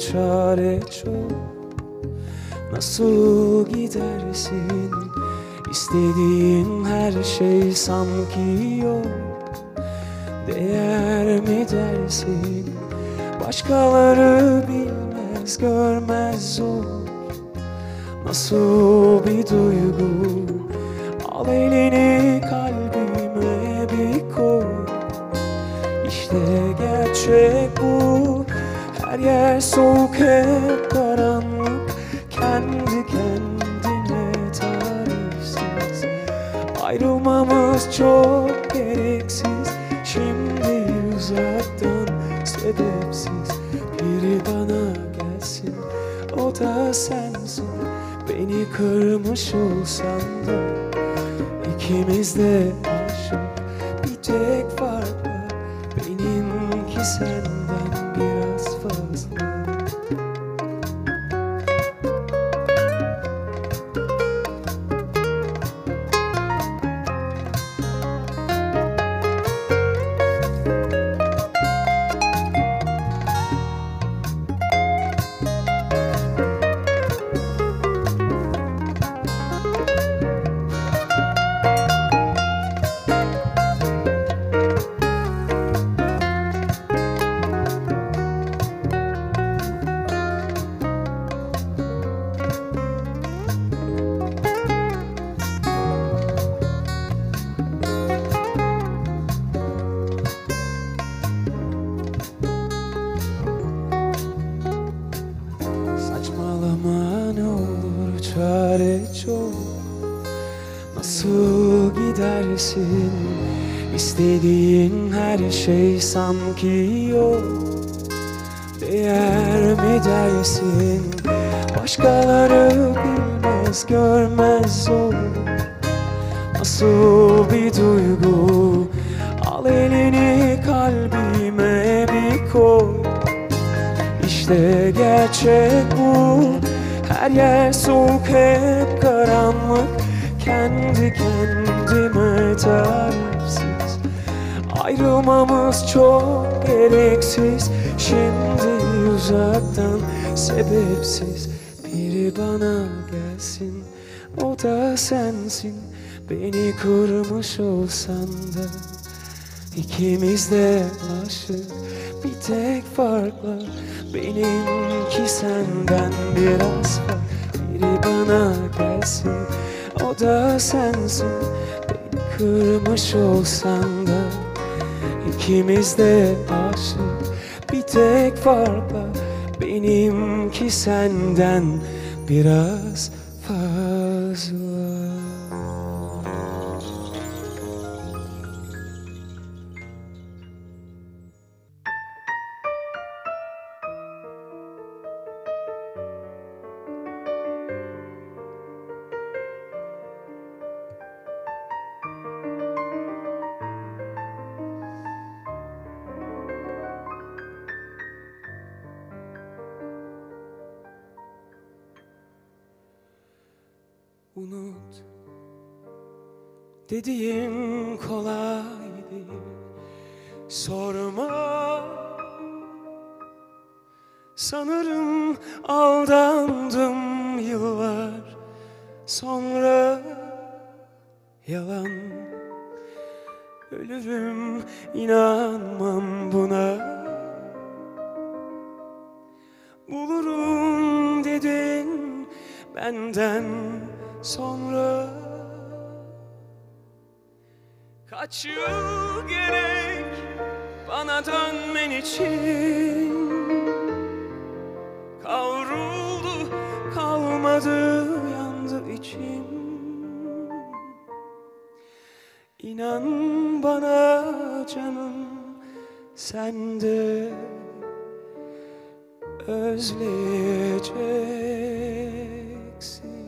çare çok. Nasıl gidersin? İstediğin her şey sanki yok. Değer mi dersin? Başkaları bilmez, görmez zor. Nasıl bir duygu? Al elini kalbime bir koy. İşte gerçek bu. Her yer soğuk, hep karanlık. Kendi kendine tarifsiz. Ayrılmamız çok gereksiz. Şimdi uzaktan sebepsiz. Biri bana gelsin, o da sensin. Beni kırmış olsan da İkimiz de aşık, bir tek fark var. Benimki senden biraz fazla. Saçmalama ne olur, çare çok. Nasıl gidersin? İstediğin her şey sanki yok. Değer mi dersin? Başkaları bilmez, görmez zor. Nasıl bir duygu? Al elini kalbime bir koy. İşte gerçek bu. Her yer soğuk, hep karanlık. Kendi kendime tarifsiz. Ayrılmamız çok gereksiz. Şimdi uzaktan sebepsiz. Biri bana gelsin, o da sensin. Beni kırmış olsan da İkimiz de aşık, bir tek farkla. Benimki senden biraz fark. Biri bana gelsin, o da sensin. Beni kırmış olsan da İkimiz de aşık, bir tek farkla. Benimki senden biraz fazla. Unut dediğim kolay değil. Sorma. Sanırım aldandım yıllar sonra. Yalan. Ölürüm, inanmam buna. Bulurum dedin benden sonra. Kaç yıl gerek bana dönmen için? Kavruldu, kalmadı, yandı içim. İnan bana canım, sen de özleyeceksin.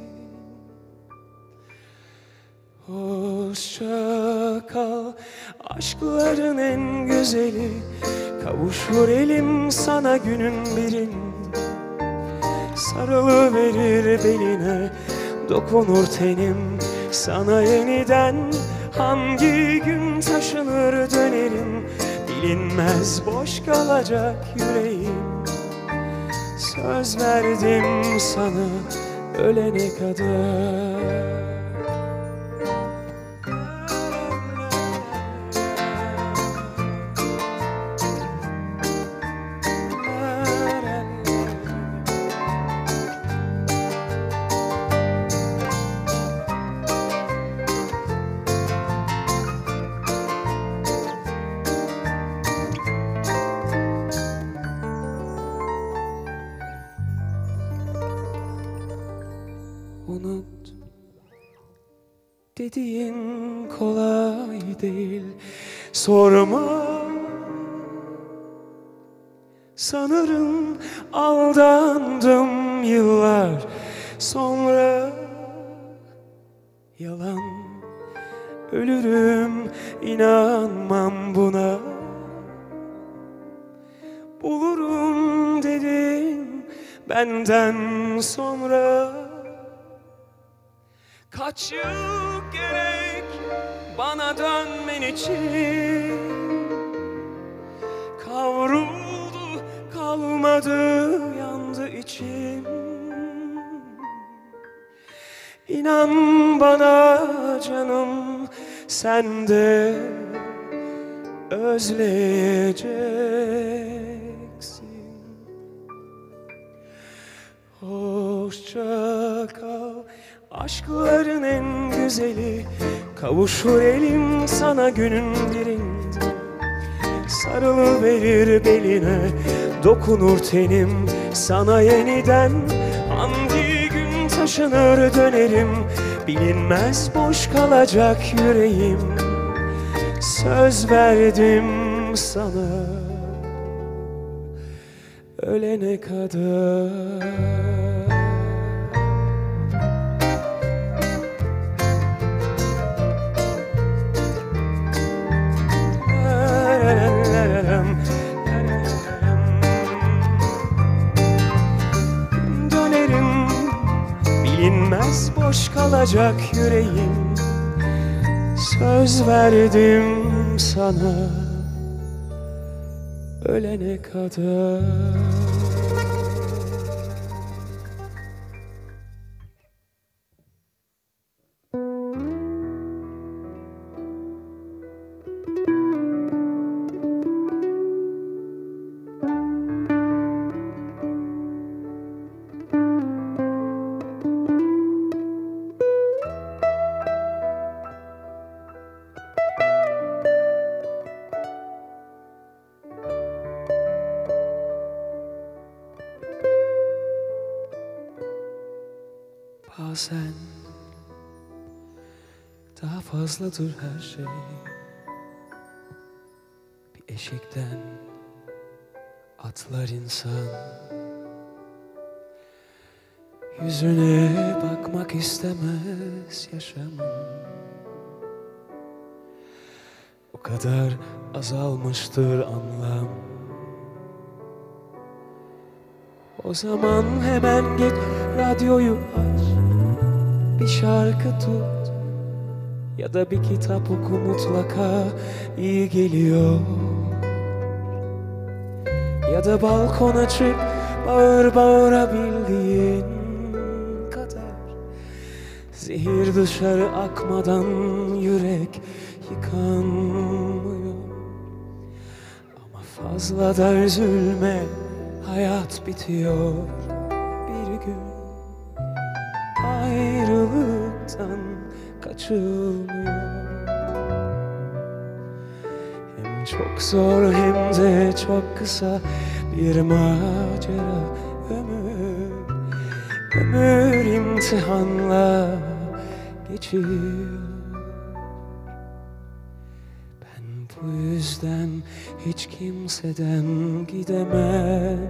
Hoşça kal, aşkların en güzeli. Kavuşur elim sana günün birinde. Sarılıverir beline, dokunur tenim sana yeniden. Hangi gün taşınır dönerim, bilinmez boş kalacak yüreğim. Söz verdim sana ölene kadar. Unut dediğin kolay değil, sorma. Sanırım aldandım yıllar sonra. Yalan, ölürüm, inanmam buna. Bulurum dedim benden sonra. Kaç yıl gerek bana dönmen için? Kavruldu, kalmadı, yandı içim. İnan bana canım, sen de özleyeceksin. Hoşça kal, aşkların en güzeli. Kavuşur elim sana günün birinde. Sarılıverir beline, dokunur tenim sana yeniden. Hangi gün taşınır dönerim, bilinmez boş kalacak yüreğim. Söz verdim sana ölene kadar. Dönerim, bilinmez boş kalacak yüreğim. Söz verdim sana ölene kadar. Bazen daha fazladır her şey. Bir eşekten atlar insan. Yüzüne bakmak istemez yaşamın. O kadar azalmıştır anlam. O zaman hemen git radyoyu aç, bir şarkı tut ya da bir kitap oku, mutlaka iyi geliyor. Ya da balkona çık, bağır bağırabildiğin kadar. Zehir dışarı akmadan yürek yıkanmıyor. Ama fazla da üzülme, hayat bitiyor bir gün. Ayrılıktan kaçılmıyor. Hem çok zor hem de çok kısa bir macera ömür. Ömür imtihanla geçiyor. Ben bu yüzden hiç kimseden gidemem.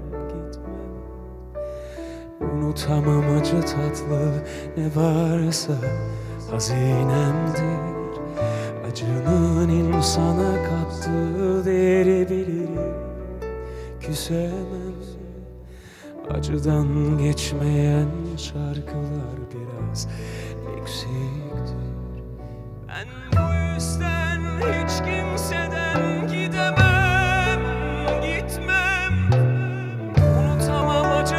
Unutamam acı tatlı ne varsa hazinemdir. Acının insana kattığı değeri bilirim. Küsemem, acıdan geçmeyen şarkılar biraz eksiktir. Ben bu yüzden hiç kimseden gidemem, gitmem. Unutamam acı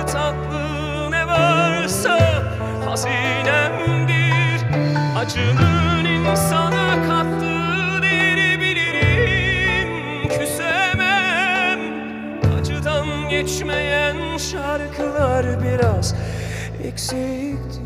Acının insana kattığı değeri bilirim. Küsemem. Acıdan geçmeyen şarkılar biraz eksikti.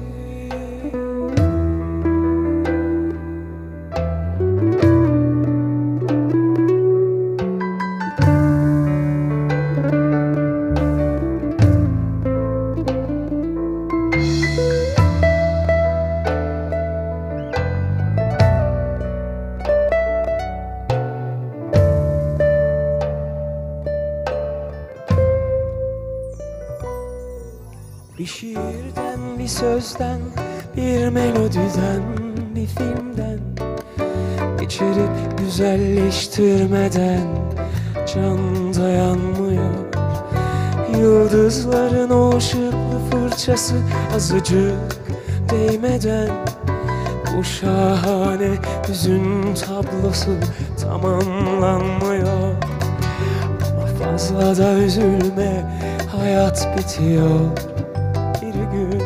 Bir şiirden, bir sözden, bir melodiden, bir filmden geçirip güzelleştirmeden can dayanmıyor. Yıldızların o ışıklı fırçası azıcık değmeden bu şahane hüzün tablosu tamamlanmıyor. Ama fazla da üzülme, hayat bitiyor. Bir gün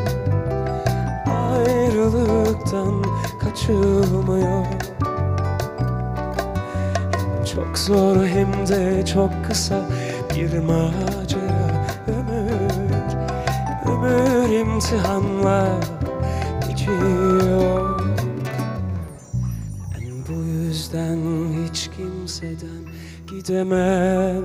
ayrılıktan kaçılmıyor. Hem çok zor hem de çok kısa bir macera ömür. Ömür imtihanla geçiyor. Ben bu yüzden hiç kimseden gidemem.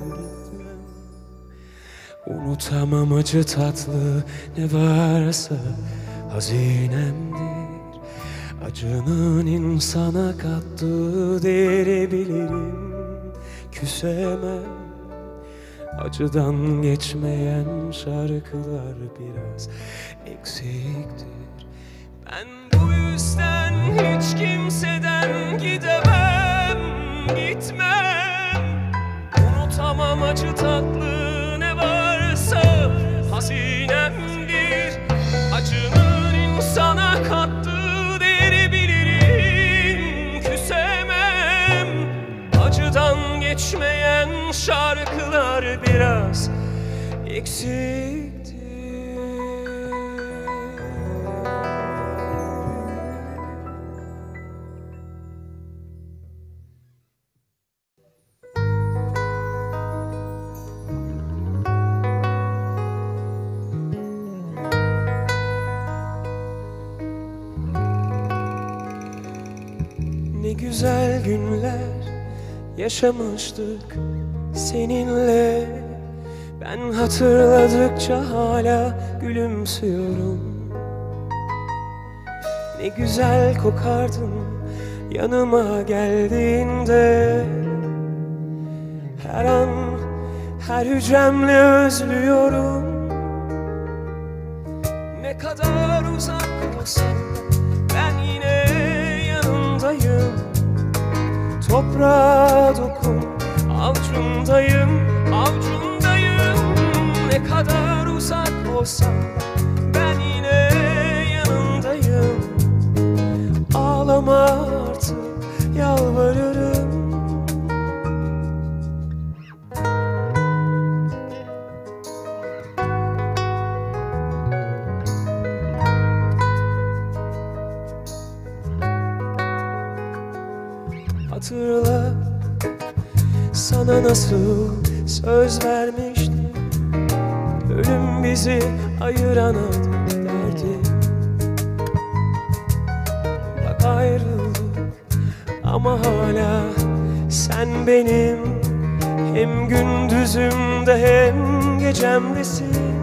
Unutamam acı tatlı ne varsa hazinemdir. Acının insana kattığı değeri bilirim. Küsemem. Acıdan geçmeyen şarkılar biraz eksiktir. Ben bu yüzden hiç kimseden gidemem, gitmem. Unutamam acı tatlı ne varsa hazinemdir. Acının insana kattığı değeri bilirim. Küsemem. Acıdan geçmeyen şarkılar biraz eksiktir. Ne güzel günler yaşamıştık seninle. Ben hatırladıkça hala gülümsüyorum. Ne güzel kokardın yanıma geldiğinde. Her an her hücremle özlüyorum. Ne kadar uzak olsam ben yine yanındayım. Toprağa dokun, avcundayım, avcundayım. Ne kadar uzak olsam ben yine yanındayım. Ağlama artık, yalvarırım. Hatırla, sana nasıl söz vermiştim. Ölüm bizi ayıran adı derdim. Bak ayrıldık ama hala sen benim hem gündüzümde hem gecemdesin.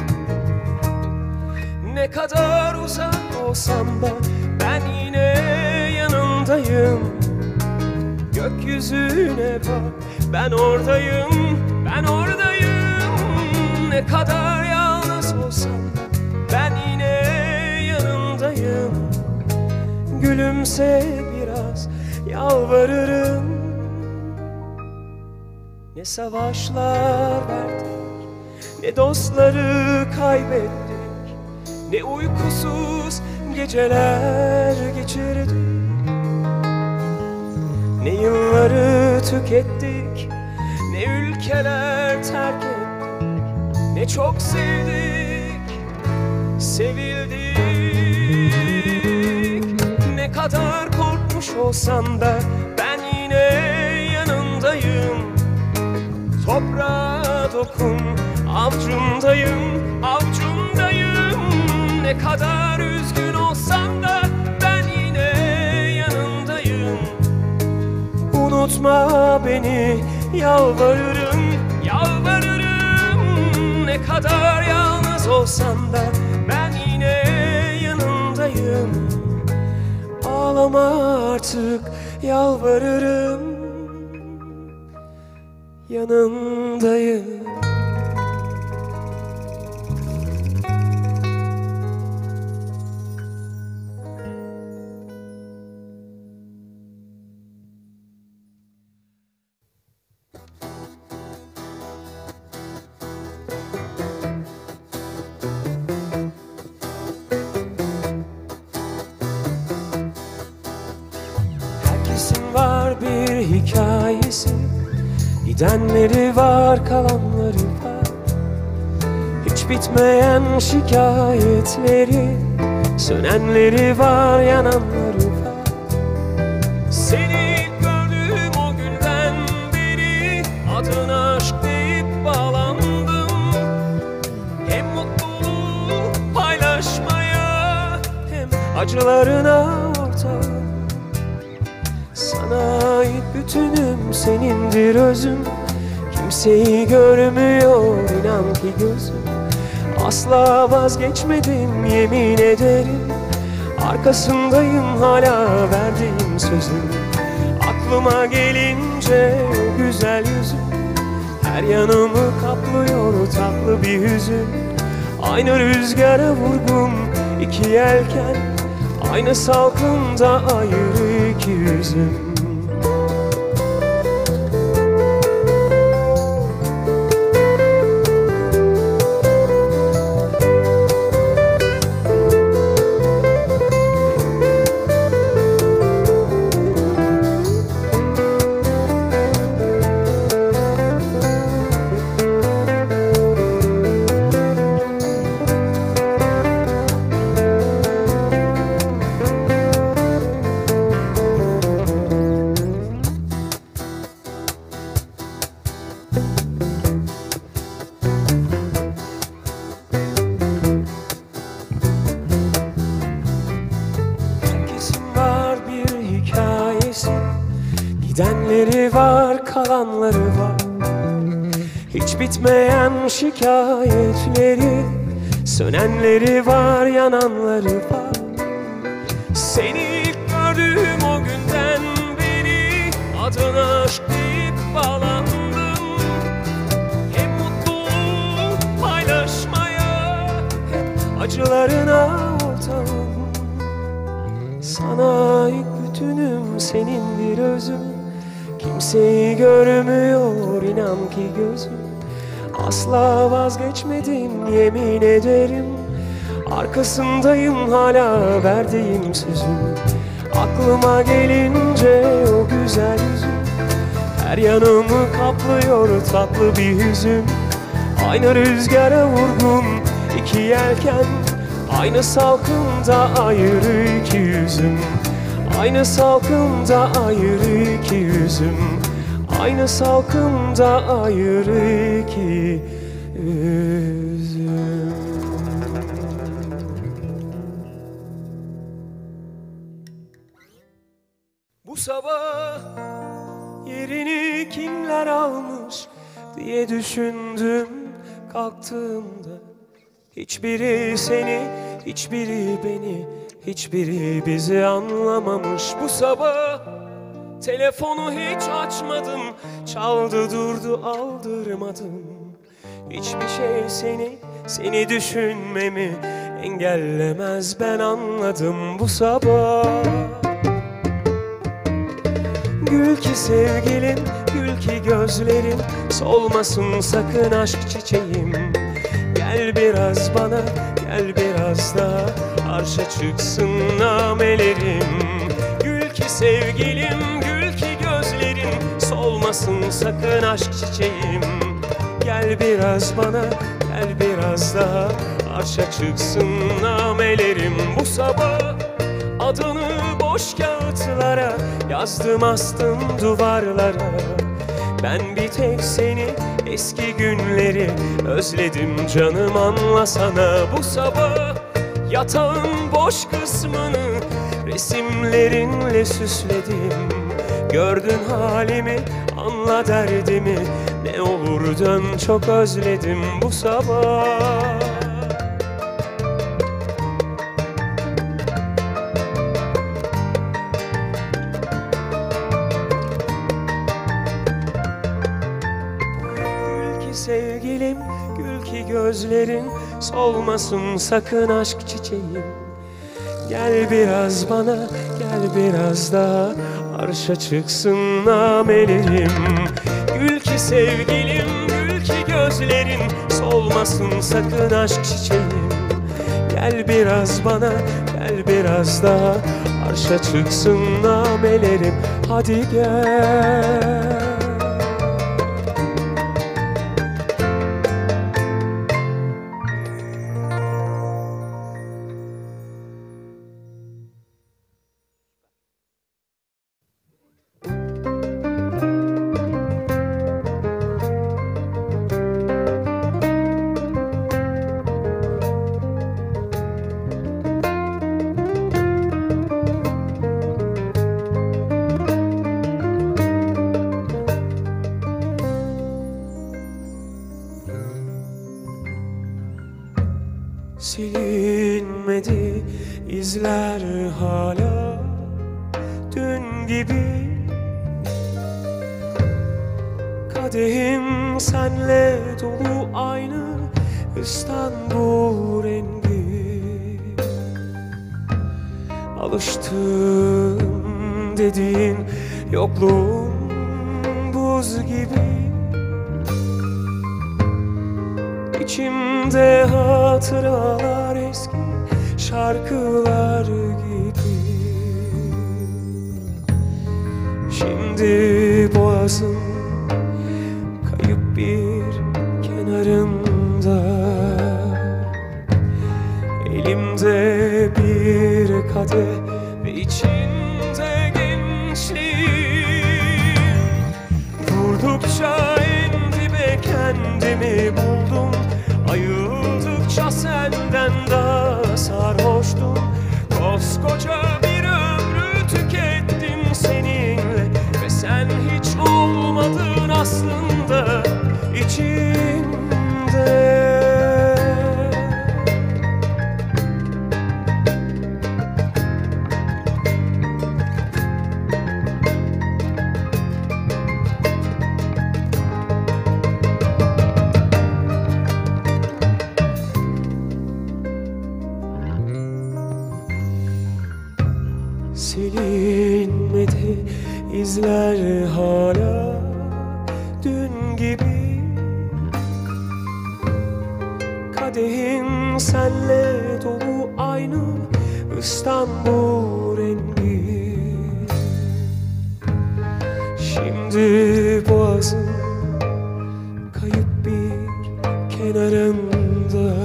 Ne kadar uzak olsam da ben yine yanındayım. Gökyüzüne bak, ben oradayım, ben oradayım. Ne kadar yalnız olsam ben yine yanındayım. Gülümse biraz, yalvarırım. Ne savaşlar verdik, ne dostları kaybettik. Ne uykusuz geceler geçirdik. Ne yılları tükettik, ne ülkeler terk ettik. Ne çok sevdik, sevildik. kadar korkmuş olsan da ben yine yanındayım. Toprağa dokun, avcundayım, avcundayım. Ne kadar üzgün olsan da ben yine yanındayım. Unutma beni, yalvarırım, yalvarırım. Ne kadar yalnız olsan da ben yine yanındayım. Ağlama artık, yalvarırım, yanındayım. Herkesin var bir hikayesi, gidenleri var, kalanları var. Hiç bitmeyen şikayetleri, sönenleri var, yananları var. Seni ilk gördüğüm o günden beri adına aşk deyip bağlandım. Hem mutluluğu paylaşmaya hem acılarına ortağım. Sana ait bütünüm, senindir özüm. Kimseyi görmüyor inan ki gözüm. Asla vazgeçmedim yemin ederim. Arkasındayım hala verdiğim sözüm. Aklıma gelince o güzel yüzün, her yanımı kaplıyor tatlı bir hüzün. Aynı rüzgara vurgun iki yelken, aynı salkımda ayrı iki yüzüm. Gidenleri var, kalanları var. Hiç bitmeyen şikayetleri, sönenleri var, yananları var. Seni ilk gördüğüm o günden beri adına aşk deyip bağlandım. Hem mutluluğu paylaşmaya hem acılarına ortağım. Sana ait bütünüm, senindir özüm. Kimseyi görmüyor inan ki gözüm. Asla vazgeçmedim yemin ederim. Arkasındayım hala verdiğim sözüm. Aklıma gelince o güzel yüzün, her yanımı kaplıyor tatlı bir hüzün. Aynı rüzgara vurgun iki yelken, aynı salkımda ayrı iki yüzüm. Aynı salkımda ayrı iki yüzüm. Aynı salkımda ayrı iki yüzüm. Bu sabah yerini kimler almış diye düşündüm kalktığımda. Hiçbiri seni, hiçbiri beni, hiçbiri bizi anlamamış. Bu sabah telefonu hiç açmadım, çaldı durdu aldırmadım. Hiçbir şey seni düşünmemi engellemez, ben anladım bu sabah. Gül ki sevgilim, gül ki gözlerim, solmasın sakın aşk çiçeğim. Gel biraz bana, gel biraz daha, arşa çıksın namelerim. Gül ki sevgilim, gül ki gözlerim, solmasın sakın aşk çiçeğim. Gel biraz bana, gel biraz daha, arşa çıksın namelerim. Bu sabah adını boş kağıtlara, yazdım astım duvarlara. Ben bir tek seni, eski günleri özledim canım, anlasana. Bu sabah yatağın boş kısmını resimlerinle süsledim. Gördün halimi, anla derdimi, ne olur dön, çok özledim bu sabah. Sevgilim, gül ki gözlerin solmasın sakın aşk çiçeğim. Gel biraz bana, gel biraz daha, arşa çıksın namelerim. Gül ki sevgilim, gül ki gözlerin solmasın sakın aşk çiçeğim. Gel biraz bana, gel biraz daha, arşa çıksın namelerim. Hadi gel. Silinmedi izler hala dün gibi. Kadehim senle dolu aynı İstanbul rengi. Alıştım dediğin yokluğun buz gibi. İçimde hatıralar eski şarkılar gibi. Şimdi boğazım kayıp bir kenarında. Elimde bir kadeh ve içinde gençliğim. Vurdukça en dibe kendimi buldum. Ayıldıkça senden daha sarhoştum. Koskoca bir ömrü tükettim seninle ve sen hiç olmadın aslında içimde. Silinmedi izler hala dün gibi. Kadehim senle dolu aynı İstanbul rengi. Şimdi boğazım kayıp bir kenarında.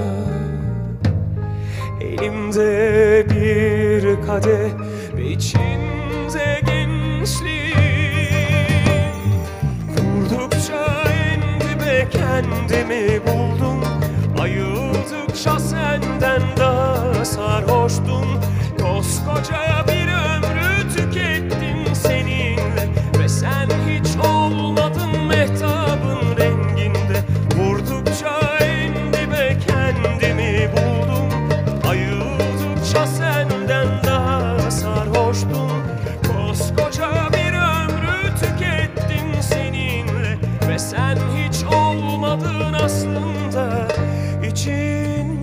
Elimde bir kadeh ve içinde gençliğim. Vurdukça en dibe kendimi buldum. Ayıldıkça senden daha sarhoştum. Koskoca bir ömrü tükettim seninle ve sen hiç olmadın mehtabın renginde. Vurdukça en dibe kendimi buldum. Ayıldıkça senden daha sarhoştum. Koskoca bir ömrü tükettim seninle ve sen hiç olmadın aslında içinde.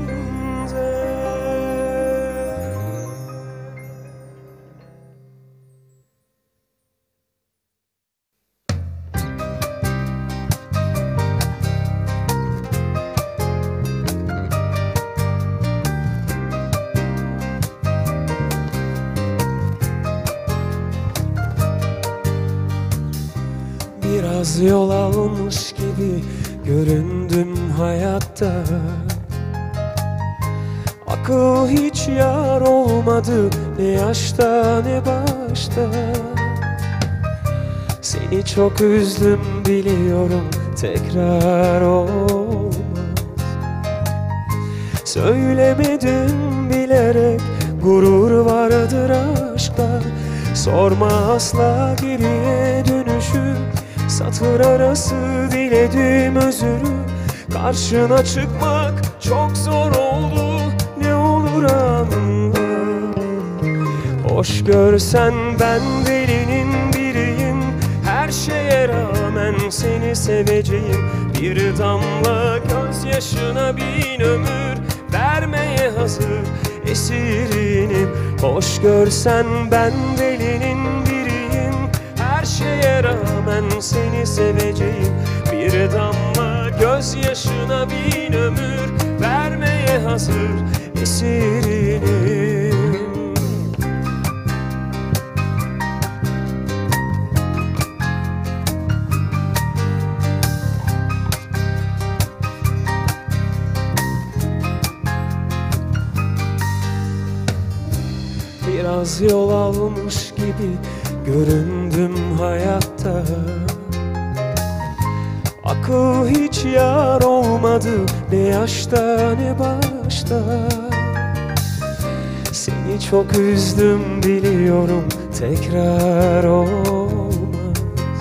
Biraz yol almış gibi göründüm hayatta. Akıl hiç yar olmadı, ne yaşta ne başta. Seni çok üzdüm biliyorum, tekrar olmaz. Söylemedim bilerek, gurur vardır aşkta. Sorma asla geriye dönüşü, satır arası diledim özürü. Karşına çıkmak çok zor oldu, ne olur anla. Hoş görsen ben delinin biriyim, her şeye rağmen seni seveceğim. Bir damla gözyaşına bin ömür vermeye hazır esirinim. Hoş görsen ben delinin biriyim, her şeye rağmen seni seveceğim. Bir damla gözyaşına bin ömür vermeye hazır esirinim. Biraz yol almış gibi göründüm hayatta. Akıl hiç yar olmadı, ne yaşta ne başta. Seni çok üzdüm biliyorum, tekrar olmaz.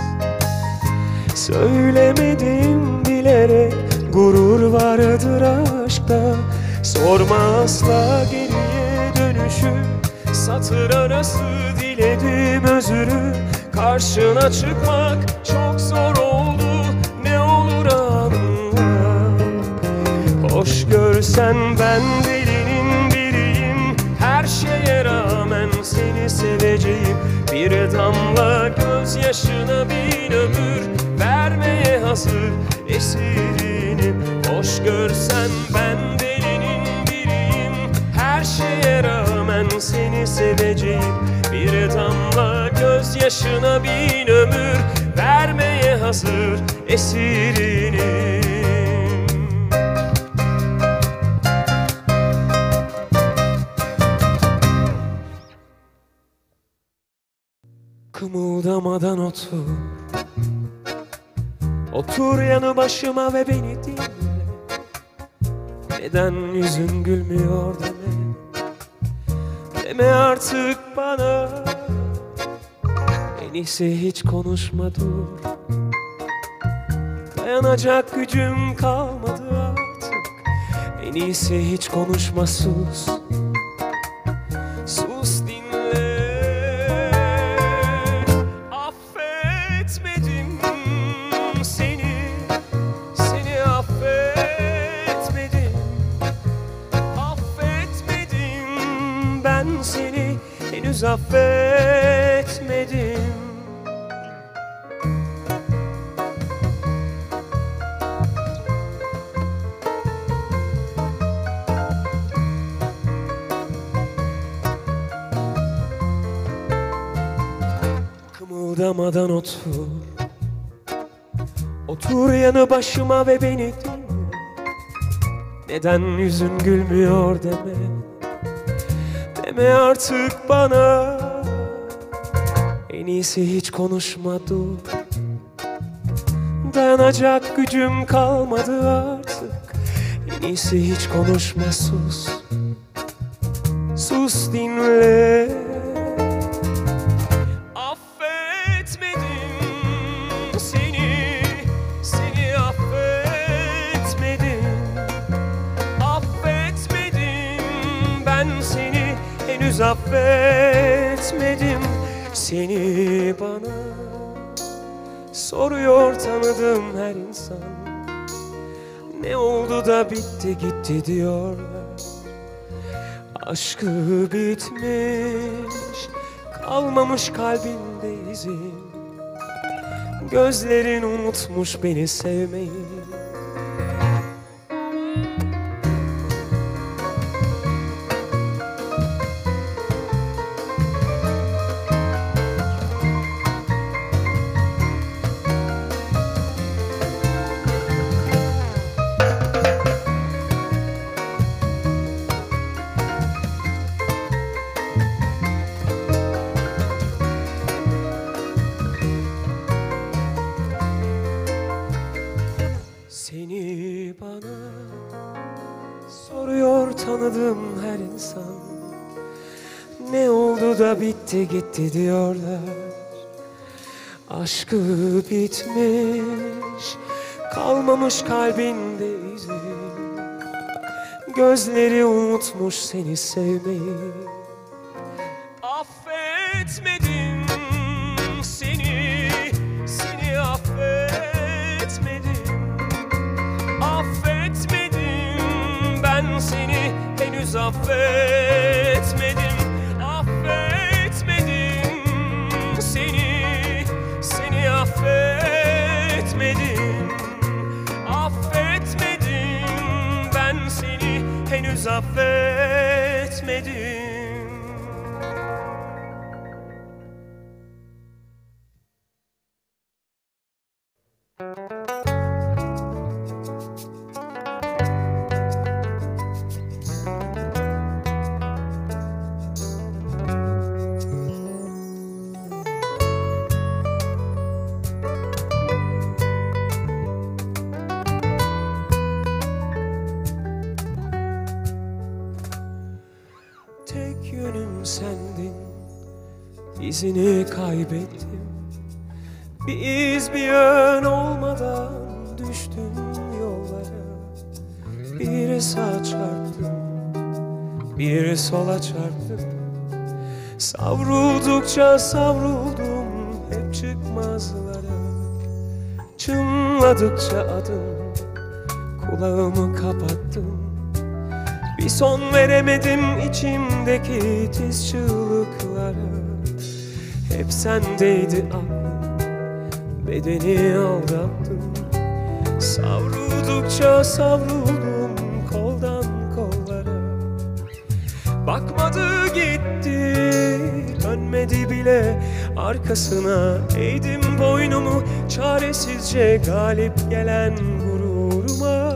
Söylemedim bilerek, gurur vardır aşkta. Sorma asla geriye dönüşü, satır arası diledim özürü. Karşına çıkmak çok zor oldu, ne olur anla. Hoş görsen ben delinin biriyim, her şeye rağmen seni seveceğim. Bir damla gözyaşına bin ömür vermeye hazır esirinim. Hoş görsen ben delinin biriyim, her şeye rağmen seni seveceğim. Bir damla gözyaşına bin ömür vermeye hazır esirinim. Kımıldamadan otur, otur yanı başıma ve beni dinle. Neden yüzün gülmüyor deme, deme artık bana. En iyisi hiç konuşma dur, dayanacak gücüm kalmadı artık. En iyisi hiç konuşma, sus. Sus dinle. Affetmedim seni, seni affetmedim. Affetmedim ben seni, henüz affetmedim. Kımıldamadan otur, otur yanı başıma ve beni dinle. Neden yüzün gülmüyor deme, deme artık bana. En iyisi hiç konuşma dur, dayanacak gücüm kalmadı artık. En iyisi hiç konuşma, sus. Sus dinle. Affetmedim seni, seni affetmedim. Affetmedim ben seni, henüz affetmedim. Seni bana soruyor tanıdığım her insan. Ne oldu da bitti gitti diyorlar. Aşkı bitmiş, kalmamış kalbinde izin. Gözlerin unutmuş beni sevmeyi. tanıdığım her insan ne oldu da bitti gitti diyorlar. Aşkı bitmiş, kalmamış kalbinde izi. Gözleri unutmuş seni sevmeyi. Affetmedim seni, seni affetmedim. Affetmedim ben seni, henüz affetmedim. Affetmedim seni, seni affetmedim. Affetmedim ben seni, henüz affetmedim. Tek yönüm sendin, izini kaybettim. Bir iz bir yön olmadan düştüm yollara. Bir sağa çarptım, bir sola çarptım. Savruldukça savruldum hep çıkmazlara. Çınladıkça adım, kulağımı kapattım. Bir son veremedim içimdeki tiz çığlıklara. Hep sendeydi aklım, bedeni aldattım. Savruldukça savruldum koldan kollara. Bakmadı gitti, dönmedi bile arkasına. Eğdim boynumu çaresizce galip gelen gururuma.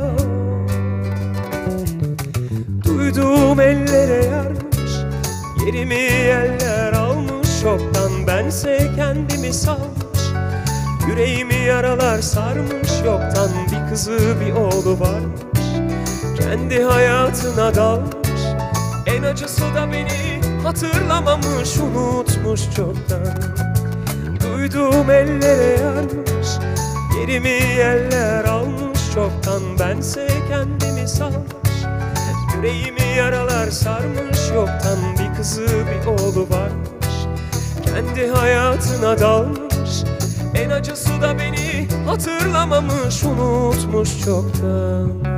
Duyduğum ellere yarmış, yerimi eller almış. Çoktan bense kendimi salmış, yüreğimi yaralar sarmış. Yoktan bir kızı bir oğlu varmış, kendi hayatına dalmış. En acısı da beni hatırlamamış, unutmuş çoktan. Duyduğum ellere yarmış, yerimi eller almış. Çoktan bense kendimi salmış, yüreğimi yaralar sarmış. Yoktan bir kızı bir oğlu varmış, kendi hayatına dalmış. En acısı da beni hatırlamamış, unutmuş çoktan.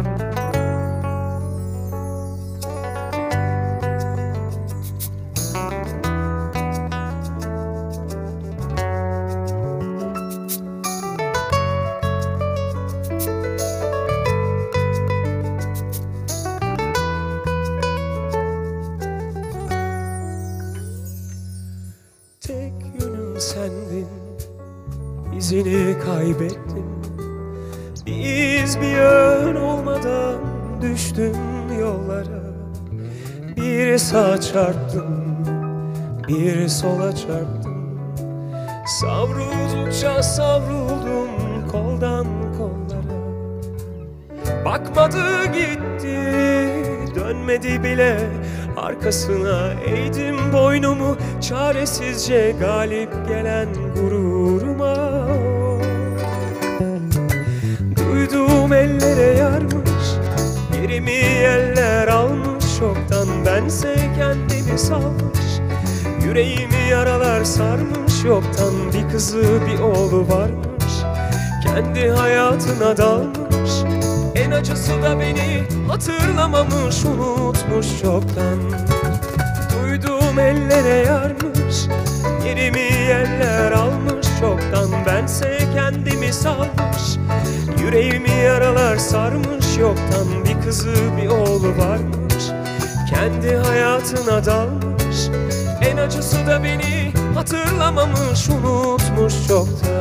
Tek yönüm sendin, izini kaybettim. Bir iz bir yön olmadan düştüm yollara. Bir sağa çarptım, bir sola çarptım. Savruldukça savruldum koldan kollara. Bakmadı gitti, dönmedi bile arkasına. Eğdim boynumu çaresizce galip gelen gururuma. Duyduğum ellere yarmış, yerimi eller almış. Çoktan bense kendimi salmış, yüreğimi yaralar sarmış. Yoktan bir kızı bir oğlu varmış, kendi hayatına dalmış. En acısı da beni hatırlamamış, unutmuş çoktan. Duyduğum ellere yarmış, yerimi eller almış. Çoktan bense kendimi salmış, yüreğimi yaralar sarmış. Yoktan bir kızı bir oğlu varmış, kendi hayatına dalmış. En acısı da beni hatırlamamış, unutmuş çoktan.